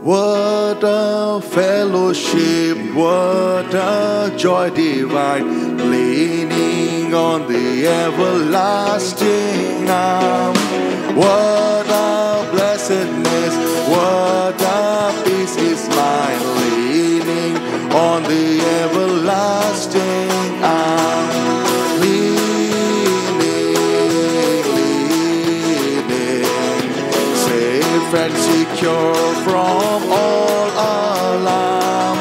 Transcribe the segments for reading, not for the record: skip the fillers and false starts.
What a fellowship, what a joy divine, leaning on the everlasting arm. What a blessedness, what a peace is mine, leaning on the everlasting arm. And secure from all alarm,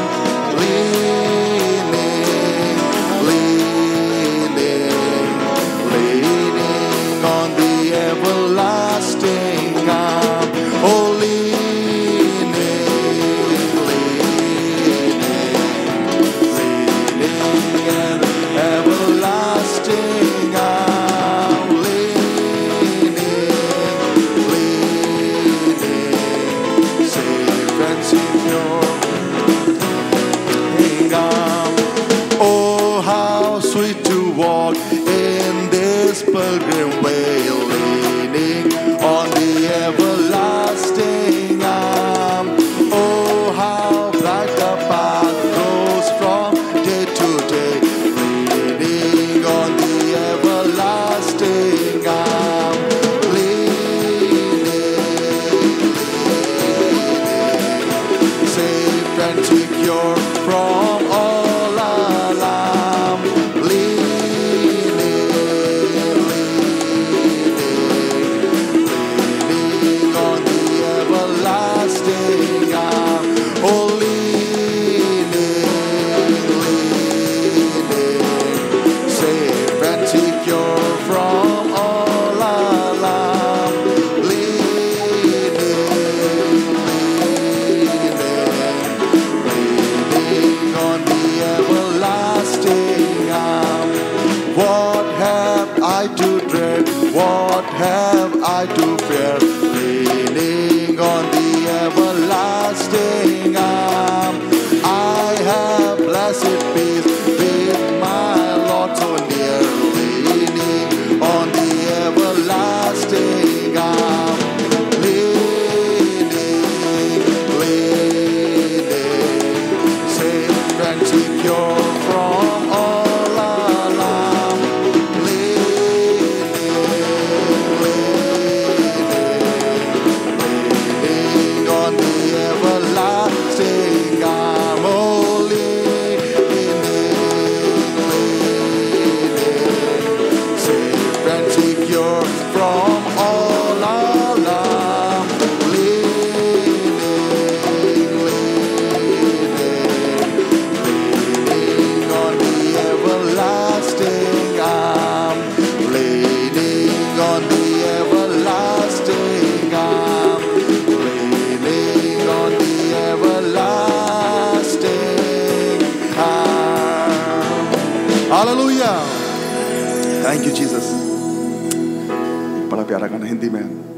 leaning on the everlasting arm. Oh, leaning on the everlasting arm, oh, how sweet to walk in this pilgrim way, leaning on the everlasting arm. Oh, how bright the path grows from day to day, leaning on the everlasting arm. Safe and secure from all alarm, leaning on the everlasting arm. Oh, leaning, safe and secure from all alarm, on the everlasting arm. What have I to dread? What have I to fear? Leaning on the everlasting arm. I have blessed peace with my Lord so near, leaning on the everlasting arm. And secure from all alarm, leaning on the everlasting arm. Oh, leaning, safe and secure from all alarm, everlasting arm, leaning on the everlasting arm, leaning on the everlasting arm. Hallelujah! Thank you, Jesus. बड़ा प्यारा गाना हिंदी में